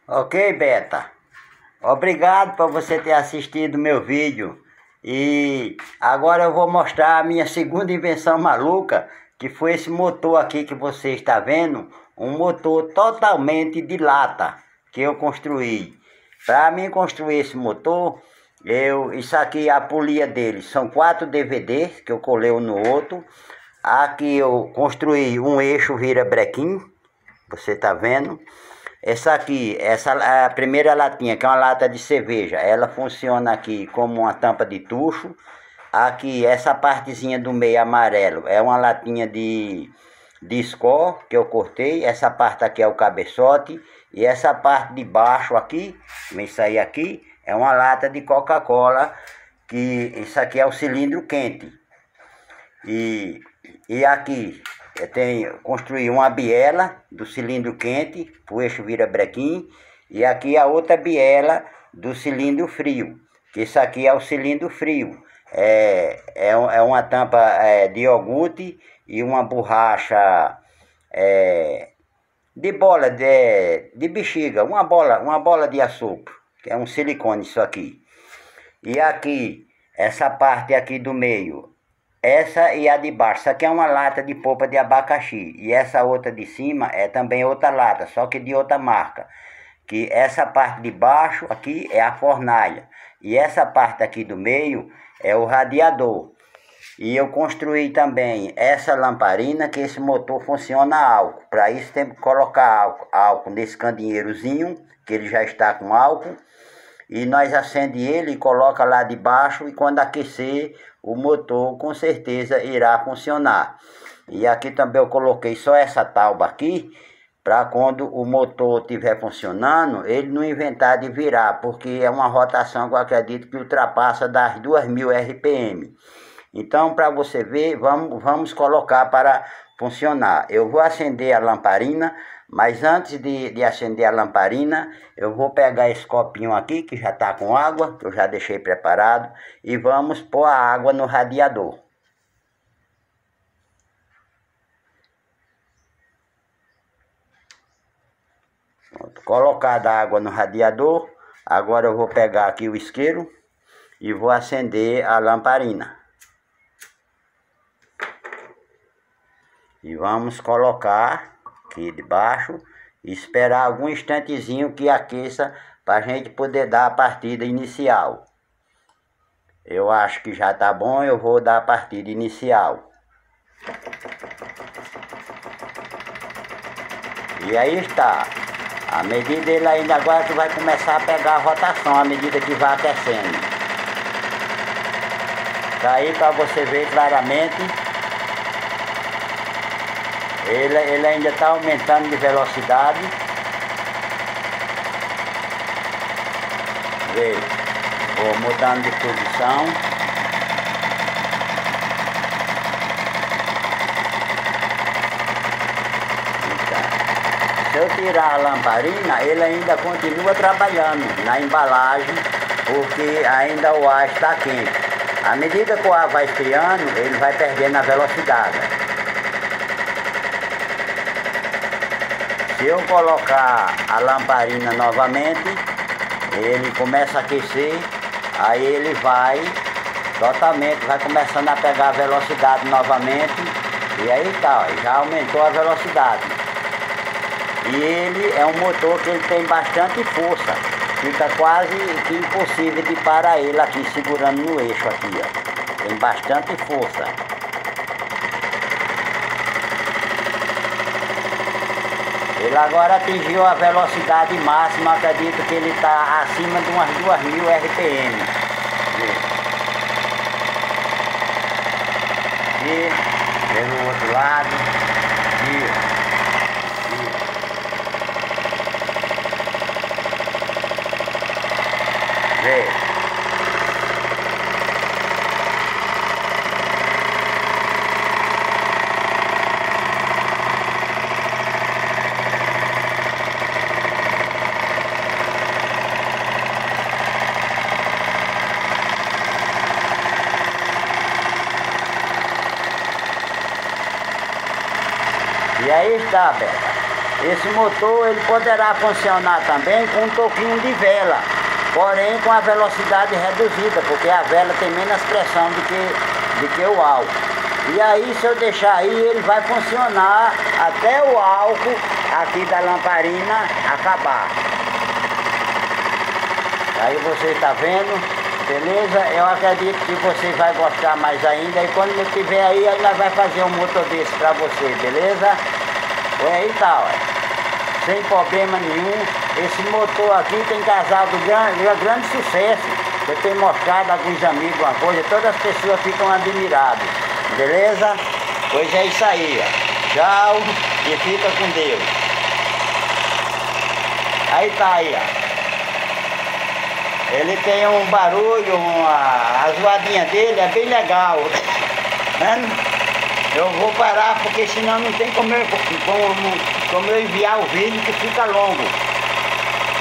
Ok, Beta. Obrigado por você ter assistido meu vídeo. E agora eu vou mostrar a minha segunda invenção maluca, que foi esse motor aqui que você está vendo, um motor totalmente de lata que eu construí. Para mim construir esse motor, isso aqui, a polia dele, são 4 DVDs que eu colei um no outro. Aqui eu construí um eixo virabrequim, você está vendo. Essa aqui, a primeira latinha, que é uma lata de cerveja, ela funciona aqui como uma tampa de tucho. Aqui, essa partezinha do meio amarelo, é uma latinha de Skol que eu cortei. Essa parte aqui é o cabeçote. E essa parte de baixo aqui, isso aí aqui, é uma lata de Coca-Cola, que isso aqui é o cilindro quente. E aqui construí uma biela do cilindro quente, o eixo virabrequim, e aqui a outra biela do cilindro frio, que isso aqui é o cilindro frio. É uma tampa de iogurte e uma borracha de bola de bexiga, uma bola de açúcar, que é um silicone isso aqui. E aqui, essa parte aqui do meio, essa e a de baixo, essa aqui é uma lata de polpa de abacaxi. E essa outra de cima é também outra lata, só que de outra marca. Que essa parte de baixo aqui é a fornalha. E essa parte aqui do meio é o radiador. E eu construí também essa lamparina, que esse motor funciona a álcool. Para isso tem que colocar álcool nesse candeeirozinho, que ele já está com álcool. E nós acende ele e coloca lá debaixo, e quando aquecer o motor com certeza irá funcionar. E aqui também eu coloquei só essa tauba aqui, para quando o motor estiver funcionando, ele não inventar de virar, porque é uma rotação que eu acredito que ultrapassa das 2000 RPM. Então, para você ver, vamos colocar para funcionar. Eu vou acender a lamparina, mas antes de acender a lamparina, eu vou pegar esse copinho aqui, que já está com água, que eu já deixei preparado, e vamos pôr a água no radiador. Pronto, colocada a água no radiador, agora eu vou pegar aqui o isqueiro e vou acender a lamparina. E vamos colocar aqui debaixo e esperar algum instantezinho que aqueça para a gente poder dar a partida inicial. Eu acho que já está bom, eu vou dar a partida inicial. E aí está. À medida ele ainda agora que vai começar a pegar a rotação, à medida que vai aquecendo. Tá aí para você ver claramente. Ele ainda está aumentando de velocidade. Vê, vou mudando de posição. Então, se eu tirar a lamparina, ele ainda continua trabalhando na embalagem, porque ainda o ar está quente. À medida que o ar vai esfriando, ele vai perdendo a velocidade. Se eu colocar a lamparina novamente, ele começa a aquecer, aí ele vai começando a pegar a velocidade novamente, e aí tá, já aumentou a velocidade. E ele é um motor que ele tem bastante força, fica quase que impossível de parar ele aqui, segurando no eixo aqui, ó. Tem bastante força. Ele agora atingiu a velocidade máxima, acredito que ele está acima de umas 2000 RPM. E pelo outro lado, vê. E aí está, Beta. Esse motor ele poderá funcionar também com um toquinho de vela, porém com a velocidade reduzida, porque a vela tem menos pressão do que o álcool. E aí, se eu deixar aí, ele vai funcionar até o álcool aqui da lamparina acabar. Aí você está vendo, beleza? Eu acredito que você vai gostar mais ainda. E quando eu tiver aí nós vai fazer um motor desse para você, beleza? Aí tá, ó. Sem problema nenhum. Esse motor aqui tem causado grande sucesso. Eu tenho mostrado a alguns amigos uma coisa, todas as pessoas ficam admiradas. Beleza? Pois é isso aí, ó. Tchau e fica com Deus. Aí tá aí, ó. Ele tem um barulho, a zoadinha dele é bem legal. Eu vou parar porque senão não tem como eu enviar o vídeo que fica longo.